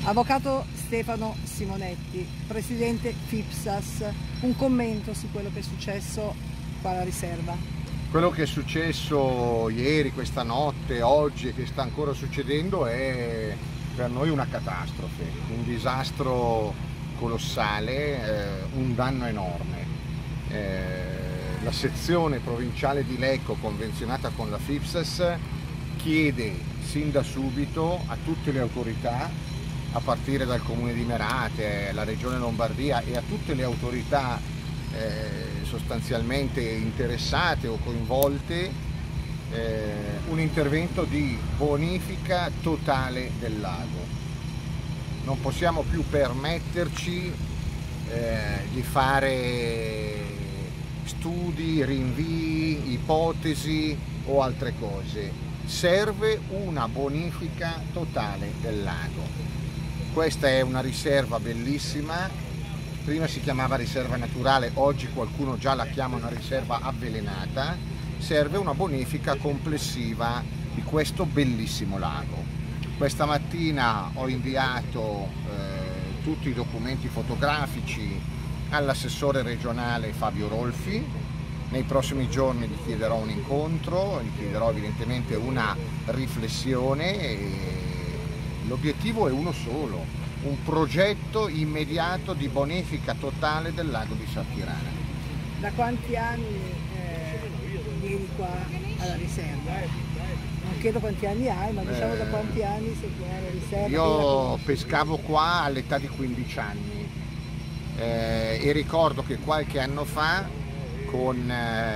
Avvocato Stefano Simonetti, presidente FIPSAS, un commento su quello che è successo qua alla riserva. Quello che è successo ieri, questa notte, oggi e che sta ancora succedendo è per noi una catastrofe, un disastro colossale, un danno enorme. La sezione provinciale di Lecco, convenzionata con la FIPSAS, chiede sin da subito a tutte le autorità, a partire dal Comune di Merate, la Regione Lombardia e a tutte le autorità sostanzialmente interessate o coinvolte, un intervento di bonifica totale del lago. Non possiamo più permetterci di fare studi, rinvii, ipotesi o altre cose. Serve una bonifica totale del lago. Questa è una riserva bellissima, prima si chiamava riserva naturale, oggi qualcuno già la chiama una riserva avvelenata. Serve una bonifica complessiva di questo bellissimo lago. Questa mattina ho inviato tutti i documenti fotografici all'assessore regionale Fabio Rolfi. Nei prossimi giorni gli chiederò un incontro, gli chiederò evidentemente una riflessione e l'obiettivo è uno solo, un progetto immediato di bonifica totale del lago di Sacchirana. Da quanti anni vieni qua alla riserva? Non chiedo quanti anni hai, ma diciamo da quanti anni sei qua alla riserva? Io pescavo qua all'età di 15 anni e ricordo che qualche anno fa con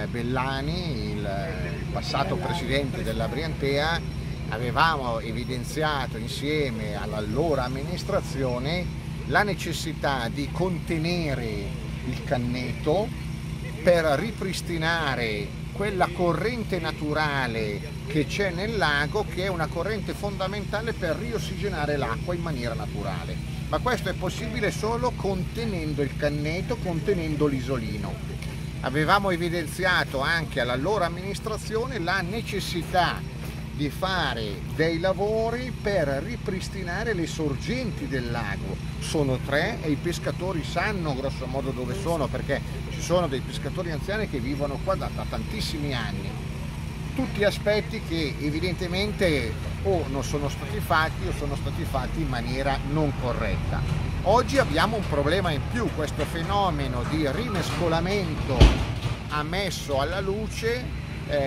Bellani, il passato presidente della Briantea, avevamo evidenziato insieme all'allora amministrazione la necessità di contenere il canneto per ripristinare quella corrente naturale che c'è nel lago, che è una corrente fondamentale per riossigenare l'acqua in maniera naturale. Ma questo è possibile solo contenendo il canneto, contenendo l'isolino. Avevamo evidenziato anche all'allora amministrazione la necessità di fare dei lavori per ripristinare le sorgenti del lago. Sono 3 e i pescatori sanno grosso modo dove sono, perché ci sono dei pescatori anziani che vivono qua da tantissimi anni. Tutti aspetti che evidentemente o non sono stati fatti o sono stati fatti in maniera non corretta. Oggi abbiamo un problema in più, questo fenomeno di rimescolamento ha messo alla luce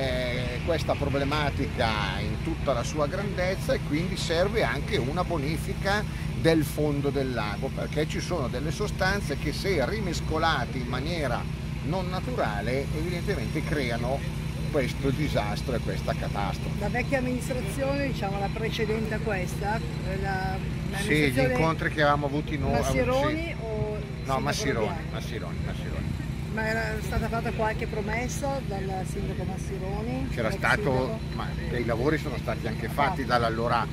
questa problematica in tutta la sua grandezza, e quindi serve anche una bonifica del fondo del lago, perché ci sono delle sostanze che, se rimescolate in maniera non naturale, evidentemente creano questo disastro e questa catastrofe. La vecchia amministrazione, diciamo la precedente a questa, sì, gli incontri che avevamo avuti noi. Massironi sì. o No, Massironi. Ma era stata fatta qualche promessa dal sindaco Massironi? C'era stato, ma dei lavori sono stati anche fatti dall'allora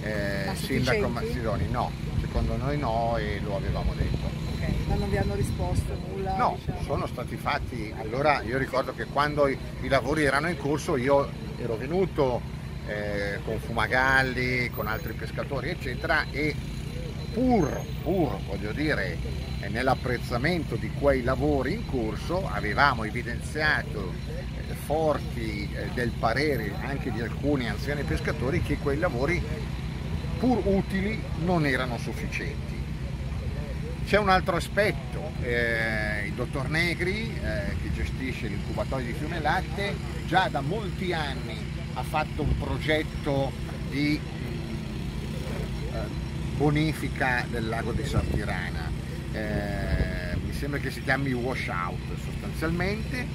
sindaco Massironi. No, secondo noi no, e lo avevamo detto. Ok, ma non vi hanno risposto nulla? No, diciamo. Sono stati fatti. Allora io ricordo che quando i lavori erano in corso io ero venuto con Fumagalli, con altri pescatori eccetera, e pur voglio dire, nell'apprezzamento di quei lavori in corso avevamo evidenziato forti del parere anche di alcuni anziani pescatori che quei lavori, pur utili, non erano sufficienti. C'è un altro aspetto, il dottor Negri, che gestisce l'incubatorio di Fiume Latte, già da molti anni ha fatto un progetto di bonifica del lago di Sacchirana. Mi sembra che si chiami washout sostanzialmente.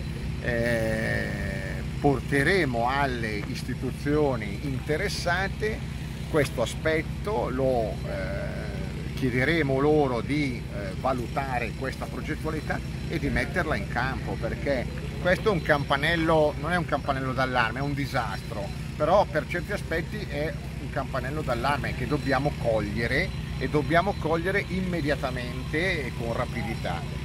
Porteremo alle istituzioni interessate questo aspetto, lo chiederemo loro di valutare questa progettualità e di metterla in campo, perché questo è un campanello, non è un campanello d'allarme, è un disastro, però per certi aspetti è un campanello d'allarme che dobbiamo cogliere, e dobbiamo cogliere immediatamente e con rapidità.